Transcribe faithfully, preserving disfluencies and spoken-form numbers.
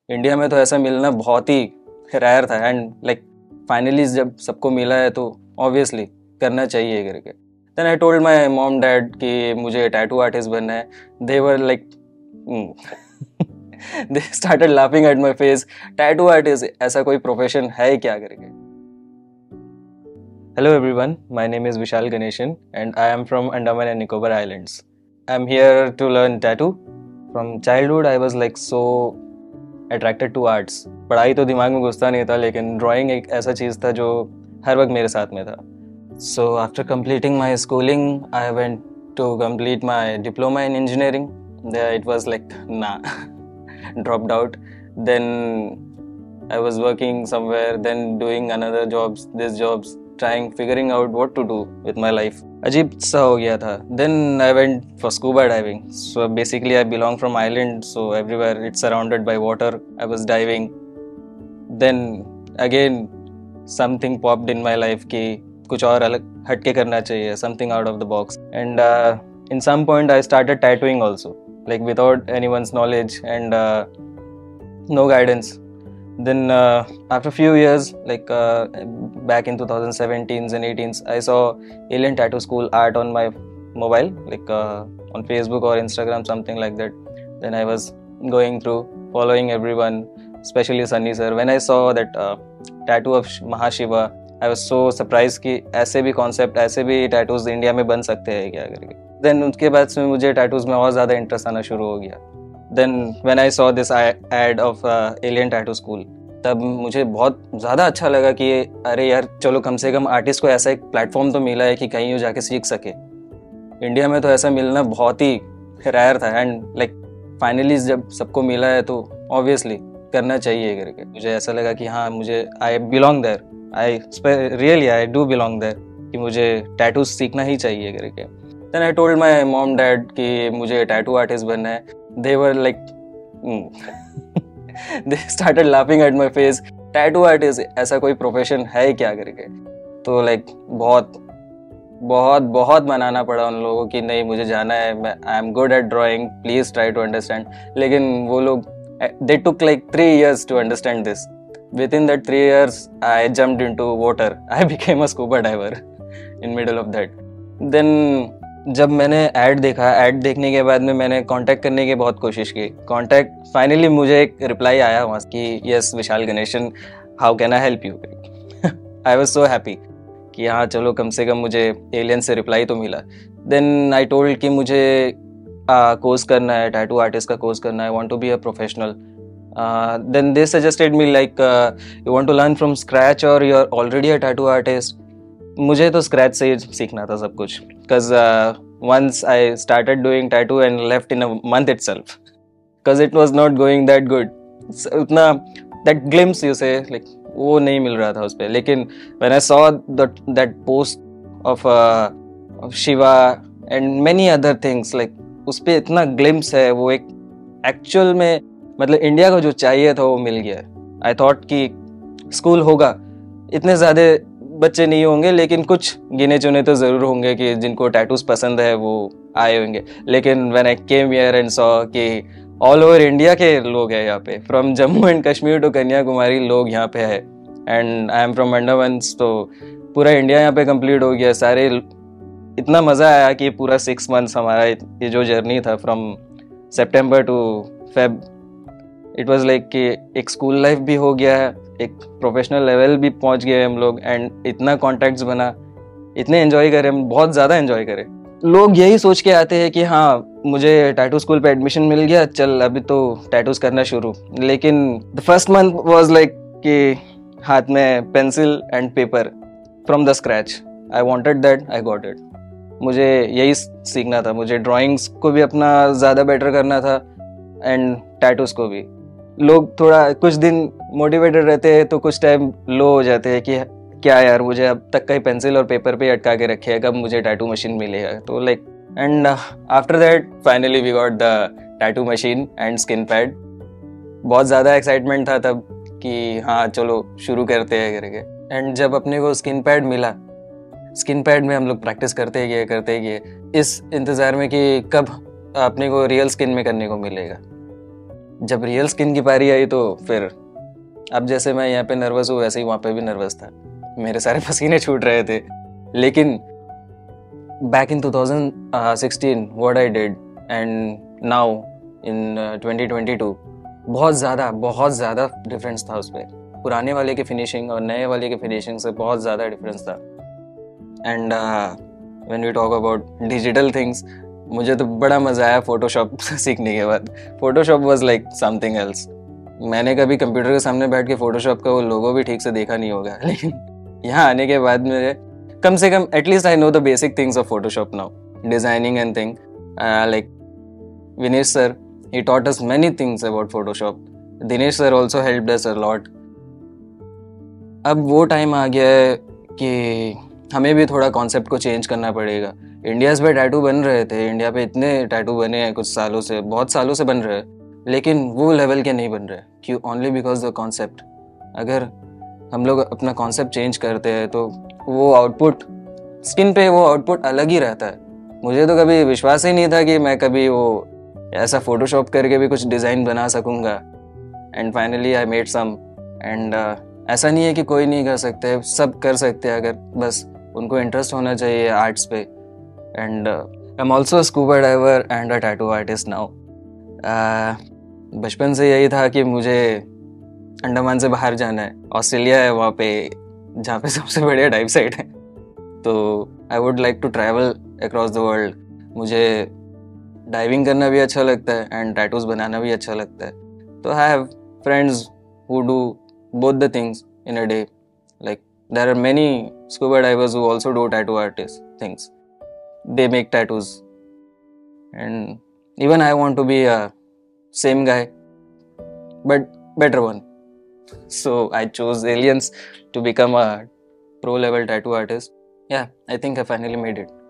India में तो ऐसा मिलना बहुत ही रेयर था एंड लाइक फाइनली जब सबको मिला है तो ऑब्वियसली करना चाहिए करके। Then I told my mom dad कि मुझे टैटू आर्टिस्ट बनना है। They were like they started laughing at my face. Tattoo artist ऐसा कोई प्रोफेशन है क्या करके। Hello everyone, my name is Vishal Ganeshan and I am from Andaman and Nicobar Islands. I'm here to learn tattoo. From childhood I was like so attracted to arts. पढ़ाई तो दिमाग में घुसता नहीं था लेकिन ड्राइंग एक ऐसा चीज़ था जो हर वक्त मेरे साथ में था. So after completing my schooling, I went to complete my diploma in engineering. There it was like nah, dropped out. Then I was working somewhere, then doing another jobs, these jobs. Trying figuring out what to do with my life. अजीब सा हो गया था. Then I went for scuba diving. So basically I belong from island, so everywhere it's surrounded by water. I was diving. Then again something popped in my life कि कुछ और अलग हटके करना चाहिए, something out of the box. And uh, in some point I started tattooing also, like without anyone's knowledge and uh, no guidance. Then uh, after a few years, like uh, back in twenty seventeens and eighteens, I saw Alien Tattoo School art on my mobile, like uh, on Facebook or Instagram, something like that. Then I was going through, following everyone, especially Sunny sir. When I saw that uh, tattoo of Mahashiva, I was so surprised कि ऐसे भी concept, ऐसे भी tattoos India में बन सकते हैं क्या करके. Then उसके बाद से मुझे tattoos में और ज़्यादा interest आना शुरू हो गया. Then when I saw this ad of uh, Alien Tattoo School, तब मुझे बहुत ज़्यादा अच्छा लगा कि अरे यार चलो कम से कम आर्टिस्ट को ऐसा एक प्लेटफॉर्म तो मिला है कि कहीं वो जाके सीख सके. इंडिया में तो ऐसा मिलना बहुत ही रेयर था एंड लाइक फाइनली जब सबको मिला है तो ऑब्वियसली करना चाहिए करके. मुझे ऐसा लगा कि हाँ मुझे I belong there, I really I do belong there, कि मुझे टैटू सीखना ही चाहिए करके. Then I told my mom dad कि मुझे टैटू आर्टिस्ट बनना है. They were like they started laughing at my face. Tattoo artist ऐसा कोई प्रोफेशन है क्या करके. तो लाइक बहुत बहुत बहुत मनाना पड़ा उन लोगों की नहीं मुझे जाना है, मैं I am good at drawing, please try to understand. लेकिन वो लोग they took like three years to understand this. Within that three years I jumped into water. I became a scuba diver in middle of that. Then जब मैंने add देखा, add देखने के बाद में मैंने कांटेक्ट करने की बहुत कोशिश की. कांटेक्ट फाइनली मुझे एक रिप्लाई आया वहाँ कि yes Vishal Ganeshan, how can I help you. I was so happy कि हाँ चलो कम से कम मुझे एलियन से रिप्लाई तो मिला. देन आई टोल्ड कि मुझे कोर्स करना है, टैटू आर्टिस्ट का कोर्स करना है, I want to be a professional. Then they suggested me like you want to learn from scratch और you are already a tattoo artist. मुझे तो स्क्रैच से ही सीखना था सब कुछ, because once I started doing tattoo and left in a month itself, because it was not going that good. उतना that glimpse you say like वो नहीं मिल रहा था उस पर. लेकिन when I saw that post of Shiva and many other things, like उस पर इतना ग्लिम्स है, वो एक एक्चुअल में मतलब इंडिया को जो चाहिए था वो मिल गया. आई थॉट कि स्कूल होगा, इतने ज़्यादा बच्चे नहीं होंगे लेकिन कुछ गिने चुने तो ज़रूर होंगे कि जिनको टैटूज पसंद है वो आए होंगे. लेकिन when I came here and saw कि ऑल ओवर इंडिया के लोग हैं यहाँ पे, from Jammu and Kashmir to Kanyakumari लोग यहाँ पे है. And I am from Andaman, तो पूरा इंडिया यहाँ पे कंप्लीट हो गया. सारे इतना मज़ा आया कि पूरा सिक्स मंथ्स हमारा ये जो जर्नी था from September to Feb, it was like कि एक स्कूल लाइफ भी हो गया है, एक प्रोफेशनल लेवल भी पहुंच गए हम लोग एंड इतना कॉन्टैक्ट्स बना, इतने एंजॉय करे हम, बहुत ज़्यादा एंजॉय करे. लोग यही सोच के आते हैं कि हाँ मुझे टैटू स्कूल पे एडमिशन मिल गया, चल अभी तो टैटूज करना शुरू. लेकिन the first month was like कि हाथ में pencil and paper from the scratch. I wanted that, I got it. मुझे यही सीखना था. मुझे ड्राइंग्स को भी अपना ज़्यादा बेटर करना था एंड टैटूज को भी. लोग थोड़ा कुछ दिन मोटिवेटेड रहते हैं तो कुछ टाइम लो हो जाते हैं कि क्या यार मुझे अब तक कहीं पेंसिल और पेपर पे अटका के रखे है, कब मुझे टैटू मशीन मिलेगा. तो like and after that finally we got the tattoo machine and skin pad. बहुत ज़्यादा एक्साइटमेंट था तब कि हाँ चलो शुरू करते हैं करके. एंड जब अपने को स्किन पैड मिला, स्किन पैड में हम लोग प्रैक्टिस करते गए करते गए इस इंतज़ार में कि कब अपने को रियल स्किन में करने को मिलेगा. जब रियल स्किन की पारी आई तो फिर अब जैसे मैं यहाँ पे नर्वस हूँ वैसे ही वहाँ पे भी नर्वस था, मेरे सारे पसीने छूट रहे थे। लेकिन back in twenty sixteen what I did and now in twenty twenty-two बहुत ज़्यादा बहुत ज़्यादा डिफरेंस था उसमें। पुराने वाले की फिनिशिंग और नए वाले की फिनिशिंग से बहुत ज़्यादा डिफरेंस था। And when we talk about digital things, मुझे तो बड़ा मज़ा आया फोटोशॉप सीखने के बाद। Photoshop was like something else. मैंने कभी कंप्यूटर के सामने बैठ के फोटोशॉप का वो लोगो भी ठीक से देखा नहीं होगा, लेकिन यहाँ आने के बाद मेरे कम से कम at least I know the basic things of Photoshop now, designing and thing. Like Vinesh sir, he taught us many things about Photoshop. Dinesh sir also helped us a lot. अब वो टाइम आ गया है कि हमें भी थोड़ा कॉन्सेप्ट को चेंज करना पड़ेगा। इंडियाज़ पे टैटू बन रहे थे, इंडिया पे इतने टैटू बने हैं कुछ सालों से, बहुत सालों से बन रहे हैं, लेकिन वो लेवल के नहीं बन रहे। क्यों? Only because the concept. अगर हम लोग अपना कॉन्सेप्ट चेंज करते हैं तो वो आउटपुट स्किन पे वो आउटपुट अलग ही रहता है। मुझे तो कभी विश्वास ही नहीं था कि मैं कभी वो ऐसा फोटोशॉप करके भी कुछ डिज़ाइन बना सकूँगा। And finally I made some. And ऐसा नहीं है कि कोई नहीं कर सकते, सब कर सकते हैं अगर बस उनको इंटरेस्ट होना चाहिए आर्ट्स पे। And I am also scuba diver and a tattoo artist now. बचपन से यही था कि मुझे अंडमान से बाहर जाना है। ऑस्ट्रेलिया है वहाँ पे, जहाँ पे सबसे बढ़िया डाइव साइट है। तो I would like to travel across the world. मुझे डाइविंग करना भी अच्छा लगता है एंड टैटूज बनाना भी अच्छा लगता है। तो I have friends who do both the things in a day. Like there are many scuba divers who also do tattoo artist things. They make tattoos, and even I want to be a same guy but better one. So I chose aliens to become a pro level tattoo artist. Yeah, I think I finally made it.